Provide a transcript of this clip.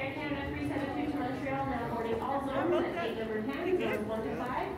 Air Canada 372 to Montreal now boarding all zones at gate number 10, zones 1 to 5.